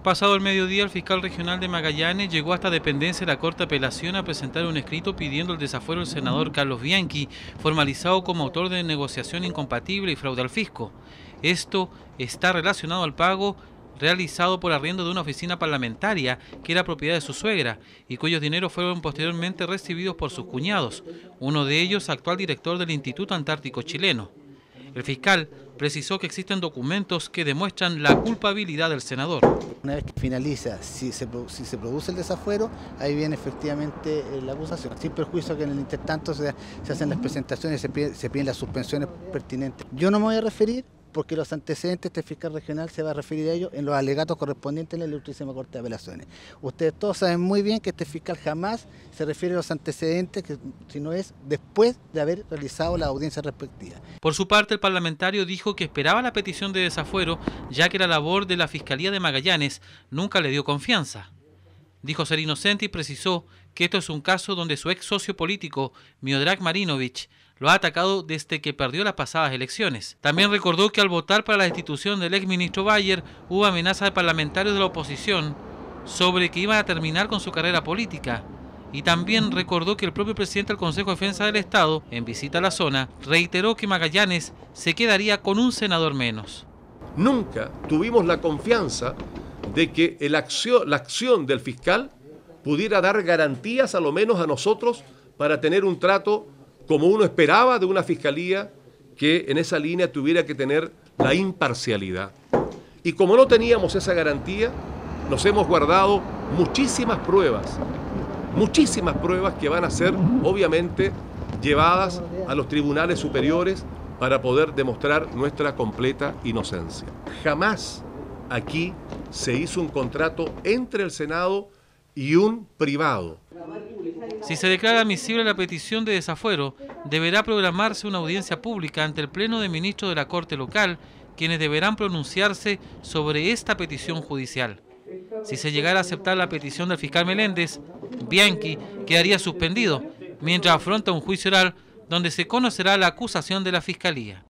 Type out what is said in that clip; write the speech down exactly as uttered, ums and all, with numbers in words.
Pasado el mediodía, el fiscal regional de Magallanes llegó hasta dependencia de la Corte de Apelación a presentar un escrito pidiendo el desafuero del senador Carlos Bianchi, formalizado como autor de negociación incompatible y fraude al fisco. Esto está relacionado al pago realizado por arriendo de una oficina parlamentaria que era propiedad de su suegra y cuyos dineros fueron posteriormente recibidos por sus cuñados, uno de ellos actual director del Instituto Antártico Chileno. El fiscal precisó que existen documentos que demuestran la culpabilidad del senador. Una vez que finaliza, si se, si se produce el desafuero, ahí viene efectivamente eh, la acusación, sin perjuicio que en el intertanto se, se hacen las presentaciones y se piden, se piden las suspensiones pertinentes. Yo no me voy a referir, porque los antecedentes, este fiscal regional se va a referir a ellos en los alegatos correspondientes en la Ilustrísima Corte de Apelaciones. Ustedes todos saben muy bien que este fiscal jamás se refiere a los antecedentes, que, sino es después de haber realizado la audiencia respectiva. Por su parte, el parlamentario dijo que esperaba la petición de desafuero, ya que la labor de la Fiscalía de Magallanes nunca le dio confianza. Dijo ser inocente y precisó que esto es un caso donde su ex socio político, Miodrag Marinovich, lo ha atacado desde que perdió las pasadas elecciones. También recordó que al votar para la destitución del ex ministro Bayer hubo amenazas de parlamentarios de la oposición sobre que iban a terminar con su carrera política. Y también recordó que el propio presidente del Consejo de Defensa del Estado, en visita a la zona, reiteró que Magallanes se quedaría con un senador menos. Nunca tuvimos la confianza de que el acción, la acción del fiscal pudiera dar garantías a lo menos a nosotros para tener un trato como uno esperaba de una fiscalía que en esa línea tuviera que tener la imparcialidad. Y como no teníamos esa garantía, nos hemos guardado muchísimas pruebas, muchísimas pruebas que van a ser obviamente llevadas a los tribunales superiores para poder demostrar nuestra completa inocencia. Jamás aquí se hizo un contrato entre el Senado y un privado. Si se declara admisible la petición de desafuero, deberá programarse una audiencia pública ante el Pleno de Ministros de la Corte Local, quienes deberán pronunciarse sobre esta petición judicial. Si se llegara a aceptar la petición del fiscal Meléndez, Bianchi quedaría suspendido, mientras afronta un juicio oral donde se conocerá la acusación de la Fiscalía.